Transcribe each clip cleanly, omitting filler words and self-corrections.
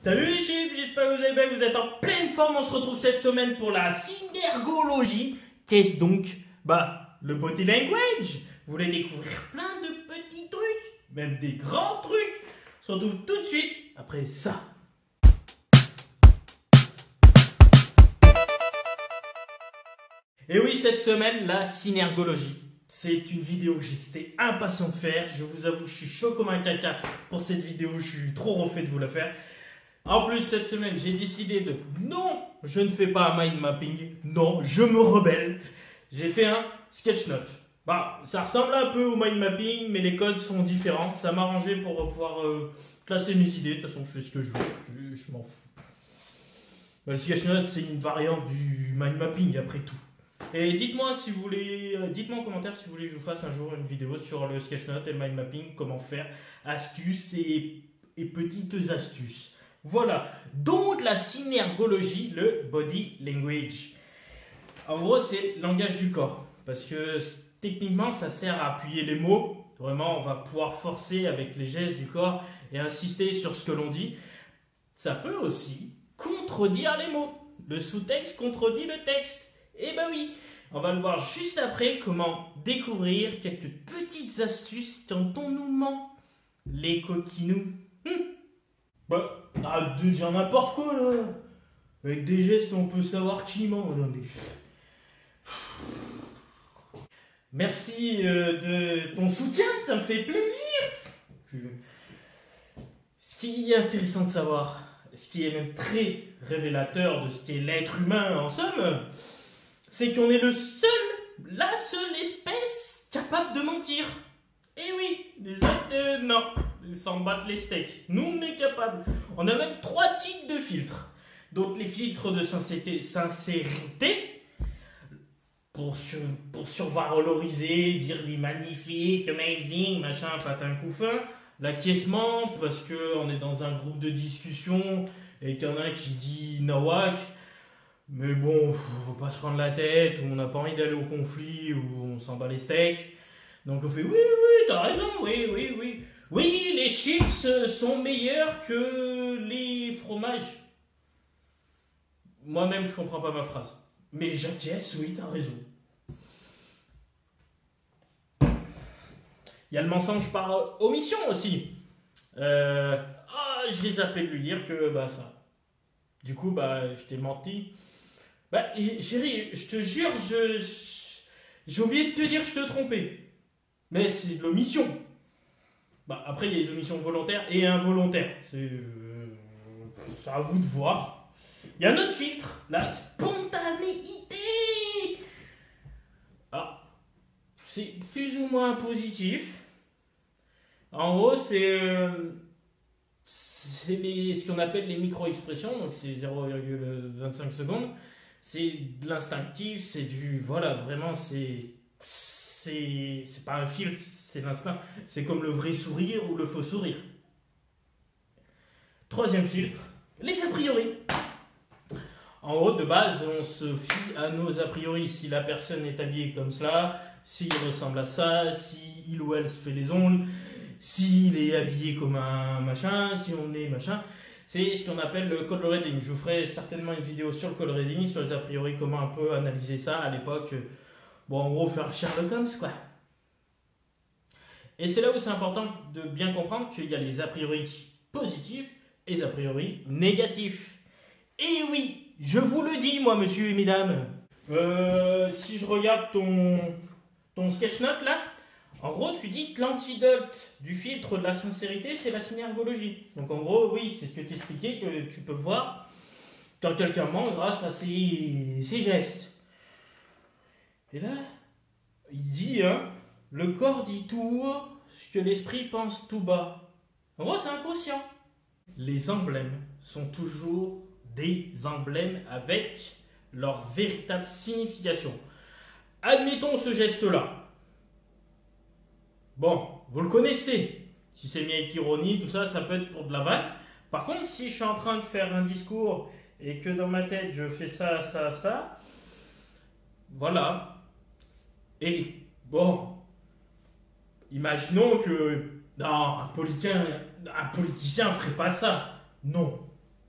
Salut les chiffres, j'espère que vous allez bien, vous êtes en pleine forme. On se retrouve cette semaine pour la synergologie. Qu'est-ce donc? Le body language. Vous voulez découvrir plein de petits trucs, même des grands trucs. On se retrouve tout de suite après ça. Et oui, cette semaine, la synergologie. C'est une vidéo que j'étais impatient de faire. Je vous avoue que je suis chaud comme un caca pour cette vidéo. Je suis trop refait de vous la faire. En plus, cette semaine, j'ai décidé de... Non, je ne fais pas un mind mapping. Non, je me rebelle. J'ai fait un sketch note. Ça ressemble un peu au mind mapping, mais les codes sont différents. Ça m'a arrangé pour pouvoir classer mes idées. De toute façon, je fais ce que je veux. Je m'en fous. Le sketch note, c'est une variante du mind mapping, après tout. Et dites-moi si vous voulez, dites-moi en commentaire si vous voulez que je vous fasse un jour une vidéo sur le sketch note et le mind mapping, comment faire, astuces et petites astuces. Voilà, donc la synergologie, le body language. En gros, c'est le langage du corps, parce que techniquement, ça sert à appuyer les mots. Vraiment, on va pouvoir forcer avec les gestes du corps et insister sur ce que l'on dit. Ça peut aussi contredire les mots. Le sous-texte contredit le texte. Eh ben oui, on va le voir juste après, comment découvrir quelques petites astuces quand on nous ment. Les coquinous. Arrête de dire n'importe quoi là. Avec des gestes, on peut savoir qui ment. Non, mais... Merci de ton soutien, ça me fait plaisir. Ce qui est intéressant de savoir, ce qui est même très révélateur de ce qu'est l'être humain en somme, c'est qu'on est la seule espèce capable de mentir. Eh oui, les autres, non, ils s'en battent les steaks. Nous, on est capable. On a même 3 types de filtres. Donc, les filtres de sincérité, pour survaloriser, dire les magnifiques, amazing, machin, patin couffin. L'acquiescement, parce qu'on est dans un groupe de discussion et qu'il y en a un qui dit nawak. Mais bon, faut pas se prendre la tête, ou on n'a pas envie d'aller au conflit, ou on s'en bat les steaks. Donc on fait oui, t'as raison, oui. Oui, les chips sont meilleurs que les fromages. Moi-même, je comprends pas ma phrase. Mais j'acquiesce, oui, t'as raison. Il y a le mensonge par omission aussi. J'ai zappé de lui dire que ça. Du coup, je t'ai menti. Chérie, je te jure, j'ai oublié de te dire que je te trompais. Mais c'est de l'omission. Après, il y a les omissions volontaires et involontaires. C'est à vous de voir. Il y a un autre filtre, la spontanéité. C'est plus ou moins positif. En gros, c'est ce qu'on appelle les micro-expressions, donc c'est 0,25 secondes. C'est de l'instinctif, c'est du... Voilà, vraiment, c'est pas un filtre, c'est l'instinct. C'est comme le vrai sourire ou le faux sourire. Troisième filtre, les a priori. En gros, de base, on se fie à nos a priori. Si la personne est habillée comme cela, s'il ressemble à ça, si il ou elle se fait les ongles, s'il est habillé comme un machin, si on est machin... C'est ce qu'on appelle le coloring. Je vous ferai certainement une vidéo sur le coloring, sur les a priori, comment un peu analyser ça à l'époque. En gros, faire Sherlock Holmes, quoi. Et c'est là où c'est important de bien comprendre qu'il y a les a priori positifs et les a priori négatifs. Et oui, je vous le dis, moi, monsieur et mesdames. Si je regarde ton sketch note, là, en gros, tu dis que l'antidote du filtre de la sincérité, c'est la synergologie. Donc en gros, oui, c'est ce que tu expliquais, que tu peux voir quand quelqu'un ment grâce à ses gestes. Et là, il dit, le corps dit tout haut ce que l'esprit pense tout bas. En gros, c'est inconscient. Les emblèmes sont toujours des emblèmes avec leur véritable signification. Admettons ce geste-là. Vous le connaissez. Si c'est mis avec ironie, tout ça, ça peut être pour de la vanne. Par contre, si je suis en train de faire un discours et que dans ma tête, je fais ça, voilà. Et imaginons que un politicien ne ferait pas ça. Non.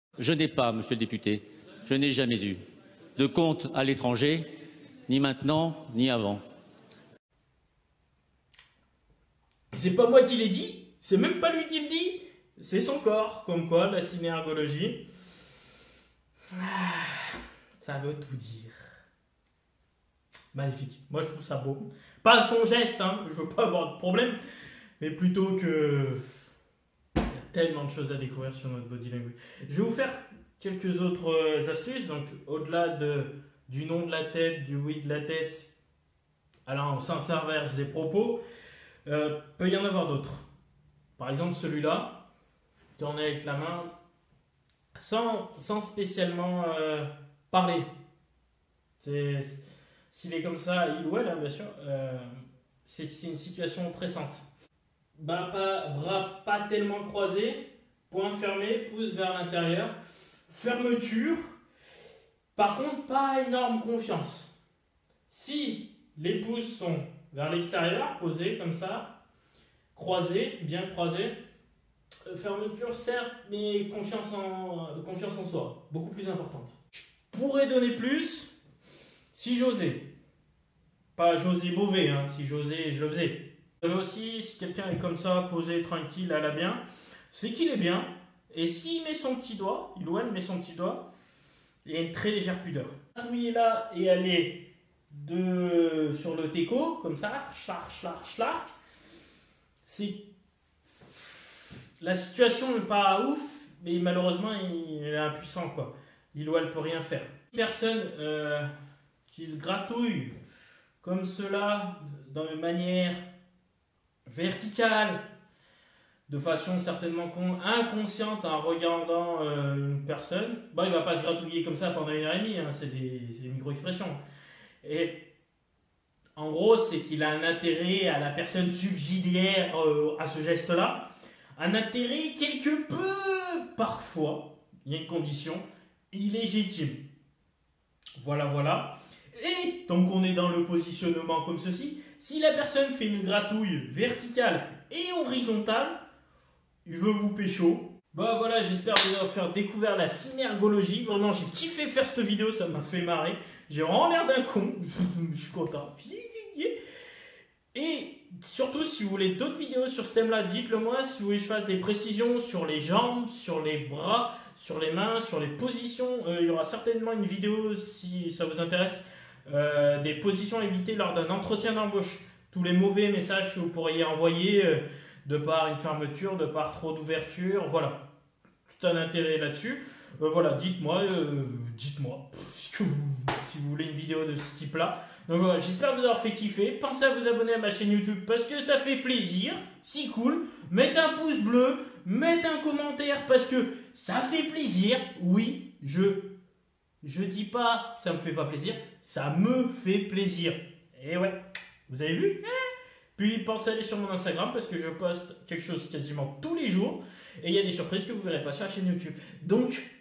Je n'ai pas, monsieur le député, je n'ai jamais eu de compte à l'étranger, ni maintenant, ni avant. C'est pas moi qui l'ai dit, c'est même pas lui qui le dit, c'est son corps, comme quoi la synergologie, ça veut tout dire. Magnifique, moi je trouve ça beau. Pas son geste, hein, je veux pas avoir de problème, mais plutôt que... Il y a tellement de choses à découvrir sur notre body language. Je vais vous faire quelques autres astuces, donc au-delà du nom de la tête, du oui de la tête, alors en sens inverse des propos, peut y en avoir d'autres. Par exemple celui-là, tourner avec la main sans spécialement parler. S'il est comme ça, il ou elle, hein, bien sûr, c'est une situation pressante. Bras pas tellement croisés, poing fermé, pouce vers l'intérieur, fermeture. Par contre, pas énorme confiance. Si les pouces sont vers l'extérieur, posés comme ça, croisés, bien croisés, fermeture certes, mais confiance en soi, beaucoup plus importante. Je pourrais donner plus si j'osais. Pas j'osais mauvais, hein. Si j'osais, je le faisais. Mais aussi, si quelqu'un est comme ça, posé, tranquille, à la bien, c'est qu'il est bien. Et s'il met son petit doigt, il ou elle met son petit doigt, il y a une très légère pudeur. Appuyer là et aller sur le teco, comme ça, schlark. C'est... La situation n'est pas ouf, mais malheureusement, il est impuissant, quoi. Il ou elle peut rien faire. Une personne qui se gratouille comme cela, d'une manière verticale, de façon certainement inconsciente en regardant une personne, il ne va pas se gratouiller comme ça pendant 1h30, hein, c'est des micro-expressions. Et en gros, c'est qu'il a un intérêt à la personne subsidiaire à ce geste-là, un intérêt quelque peu, parfois, il y a une condition, illégitime. Voilà. Et tant qu'on est dans le positionnement comme ceci, si la personne fait une gratouille verticale et horizontale, il veut vous pécho. Voilà, j'espère vous avoir fait découvrir la synergologie. Vraiment, j'ai kiffé faire cette vidéo, ça m'a fait marrer. J'ai vraiment l'air d'un con, je suis content. Et surtout, si vous voulez d'autres vidéos sur ce thème-là, dites-le moi. Si vous voulez que je fasse des précisions sur les jambes, sur les bras, sur les mains, sur les positions, il y aura certainement une vidéo, si ça vous intéresse, des positions à éviter lors d'un entretien d'embauche. Tous les mauvais messages que vous pourriez envoyer de par une fermeture, de par trop d'ouverture, voilà. Tout un intérêt là-dessus. Voilà, dites-moi si vous voulez une vidéo de ce type-là. Donc voilà, j'espère vous avoir fait kiffer. Pensez à vous abonner à ma chaîne YouTube parce que ça fait plaisir, c'est cool. Mettez un pouce bleu, mettez un commentaire parce que ça fait plaisir. Oui, je dis pas ça me fait pas plaisir, ça me fait plaisir. Et ouais, vous avez vu? Puis pensez à aller sur mon Instagram parce que je poste quelque chose quasiment tous les jours. Et il y a des surprises que vous ne verrez pas sur la chaîne YouTube. Donc,